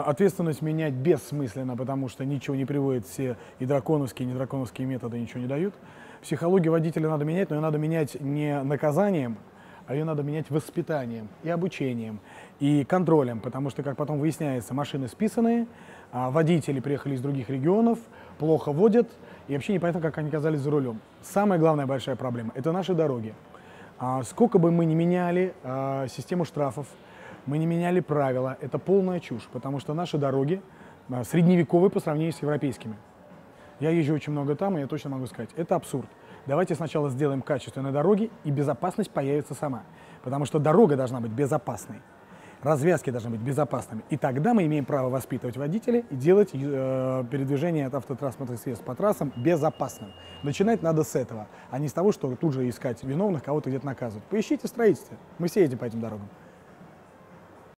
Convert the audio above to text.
Ответственность менять бессмысленно, потому что ничего не приводит, все и драконовские, и недраконовские методы ничего не дают. Психологию водителя надо менять, но ее надо менять не наказанием, а ее надо менять воспитанием и обучением, и контролем, потому что, как потом выясняется, машины списанные, водители приехали из других регионов, плохо водят, и вообще непонятно, как они оказались за рулем. Самая главная большая проблема – это наши дороги. Сколько бы мы ни меняли систему штрафов, мы не меняли правила, это полная чушь, потому что наши дороги средневековые по сравнению с европейскими. Я езжу очень много там, и я точно могу сказать, это абсурд. Давайте сначала сделаем качественные дороги, и безопасность появится сама. Потому что дорога должна быть безопасной, развязки должны быть безопасными. И тогда мы имеем право воспитывать водителей и делать передвижение от автотранспортных средств по трассам безопасным. Начинать надо с этого, а не с того, что тут же искать виновных, кого-то где-то наказывать. Поищите в строительстве, мы все едем по этим дорогам.